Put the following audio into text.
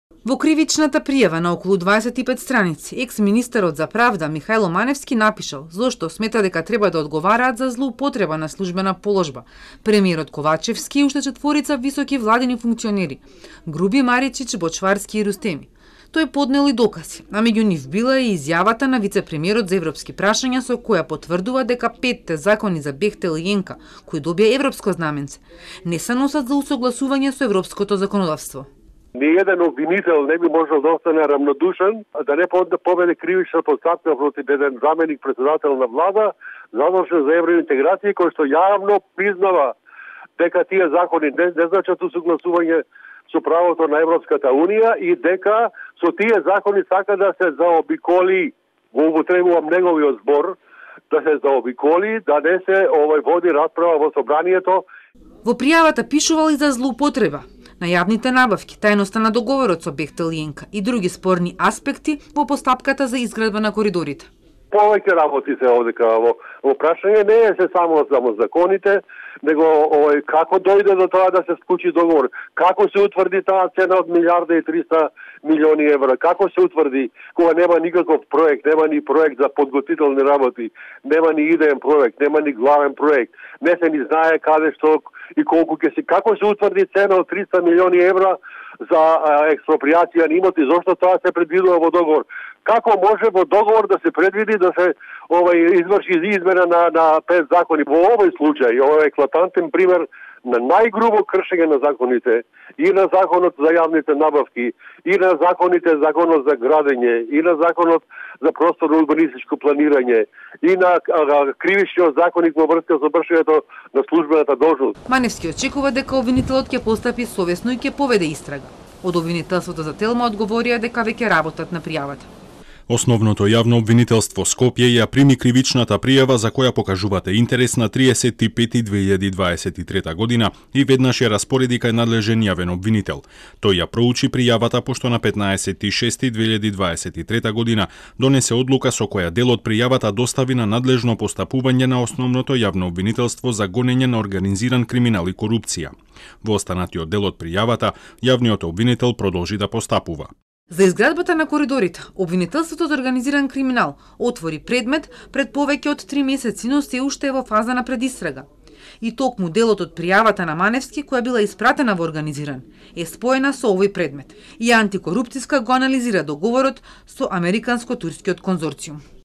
Во кривичната пријава на околу 25 страници, екс-министерот за правда Михајло Маневски напишал зошто смета дека треба да одговараат за злоупотреба на службена положба премиерот Ковачевски и уште 4 високи владини функционери – Груби, Маричич, Бочварски и Рустеми. Тој поднел и докази, а меѓу нив била и изјавата на вице-премиерот за европски прашања со која потврдува дека 5 закони за Бехтел и Јенка, кои добија европско знаменце, не се носат за усогласување со европското законодавство. Ниједен обвинител не би можел да остане рамнодушен, да не поведе кривична постапка против еден заменик председател на влада, задолжен за евроинтеграција, кој што јавно признава дека тие закони не значат усогласување со правото на Европската Унија и дека со тие закони сака да се заобиколи, го употребувам неговиот збор, да се заобиколи, да не се води расправа во собранието. Во пријавата пишувал и за злоупотреба на јавните набавки, тајноста на договорот со Бехтел и Јенка и други спорни аспекти во постапката за изградба на коридорите. Повеќе работи се овдека во прашање, не е се само законите, него како дојде до тоа да се склучи договор, како се утврди таа цена од 1.300 милиони евра, како се утврди кога нема никаков проект, нема ни проект за подготвителни работи, нема ни идеен проект, нема ни главен проект, не се ни знае каде што и колку ќе се, како се утврди цена од 300 милиони евра за експроприација на имоти, зошто тоа се предвидува во договор? Како може во договор да се предвиди да се изврши измена на 5 закони? Во овој случај, ова е еклатантен пример на најгрубо кршење на законите и на законот за јавните набавки, и на законот за градење, и на законот за просторно урбанистичко планирање, и на кривичниот законник во врска со вршењето на службената должност. Маневски очекува дека обвинителот ќе постапи совесно и ќе поведе истрага. Од обвинителството за Телма одговорија дека веќе работат на пријавата. Основното јавно обвинителство Скопје ја прими кривичната пријава за која покажувате интерес на 35.2023 година и веднаш ја распореди кај надлежен јавен обвинител. Тој ја проучи пријавата пошто на 15.6.2023 година донесе одлука со која дел од пријавата достави на надлежно постапување на основното јавно обвинителство за гонење на организиран криминал и корупција. Во останатиот дел од пријавата, јавниот обвинител продолжи да постапува. За изградбата на коридорите, обвинителството за организиран криминал отвори предмет пред повеќе од 3 месеци, но се уште е во фаза на предистрага. И токму делот од пријавата на Маневски, која била испратена во организиран, е споена со овој предмет. И антикорупцијска го анализира договорот со Американско-турскиот конзорциум.